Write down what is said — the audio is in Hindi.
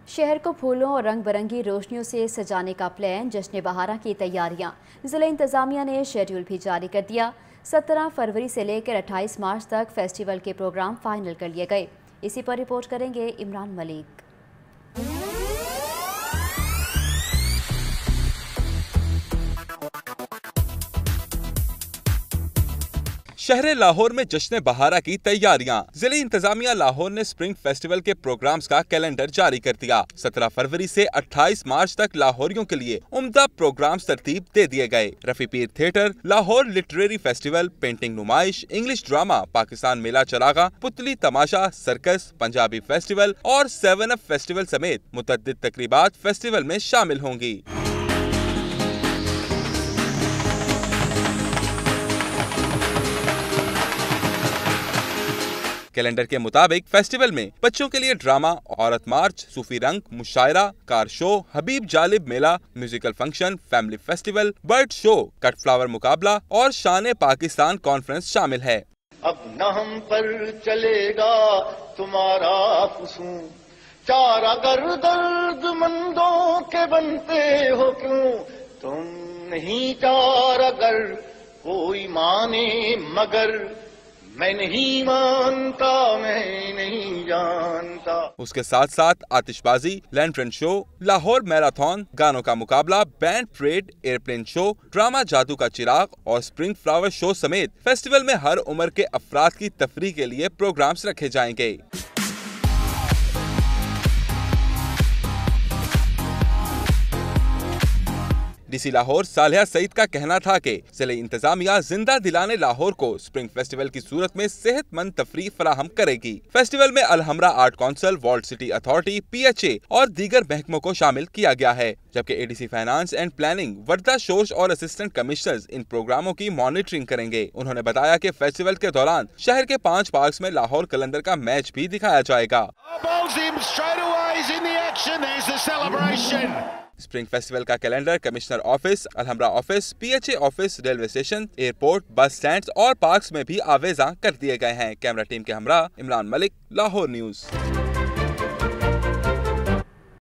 शहर को फूलों और रंग बिरंगी रोशनियों से सजाने का प्लान। जश्न बहारा की तैयारियां। जिला इंतजामिया ने शेड्यूल भी जारी कर दिया। 17 फरवरी से लेकर 28 मार्च तक फेस्टिवल के प्रोग्राम फाइनल कर लिए गए। इसी पर रिपोर्ट करेंगे इमरान मलिक। शहर लाहौर में जश्न बहारा की तैयारियां। जिले इंतजामिया लाहौर ने स्प्रिंग फेस्टिवल के प्रोग्राम्स का कैलेंडर जारी कर दिया। 17 फरवरी से 28 मार्च तक लाहौरियों के लिए उम्दा प्रोग्राम्स तरतीब दे दिए गए। Rafi Peer theatre, Lahore literary festival, painting नुमाइश, इंग्लिश ड्रामा, पाकिस्तान मेला चरागा, पुतली तमाशा, सर्कस, पंजाबी फेस्टिवल और 7 अप फेस्टिवल समेत मुतअद्दिद तकरीबात फेस्टिवल में शामिल होंगी। कैलेंडर के मुताबिक फेस्टिवल में बच्चों के लिए ड्रामा, औरत मार्च, सूफी रंग, मुशायरा, कार शो, हबीब जालिब मेला, musical function, family festival, bird show, cut flower मुकाबला और शान पाकिस्तान कॉन्फ्रेंस शामिल है। अब न हम पर चलेगा तुम्हारा फुसूं, चार अगर दर्द मंदों के बनते हो क्यों, तुम नहीं चार अगर कोई माने मगर, मैं नहीं मानता, मैं नहीं जानता। उसके साथ साथ आतिशबाजी, लैंटर्न शो, लाहौर मैराथन, गानों का मुकाबला, band parade, airplane show, drama जादू का चिराग और स्प्रिंग फ्लावर शो समेत फेस्टिवल में हर उम्र के अफराद की तफरीह के लिए प्रोग्राम्स रखे जाएंगे। डीसी लाहौर सालिहा सईद का कहना था कि जिले इंतजामिया जिंदा दिलाने लाहौर को स्प्रिंग फेस्टिवल की सूरत में सेहतमंद तफरीह फराहम करेगी। फेस्टिवल में Alhamra art council, walled city authority, PHA और दीगर महकमों को शामिल किया गया है, जबकि ADC फाइनेंस एंड प्लानिंग, वर्दा शोर्स और असिस्टेंट कमिश्नर्स इन प्रोग्रामों की मॉनिटरिंग करेंगे। उन्होंने बताया कि फेस्टिवल के दौरान शहर के 5 पार्क में लाहौर कलंदर का मैच भी दिखाया जाएगा। स्प्रिंग फेस्टिवल का calendar commissioner office, Alhamra office, PHA office, railway station, airport, bus stands और पार्क्स में भी आवेजा कर दिए गए हैं। कैमरा टीम के हमरा इमरान मलिक, लाहौर न्यूज़।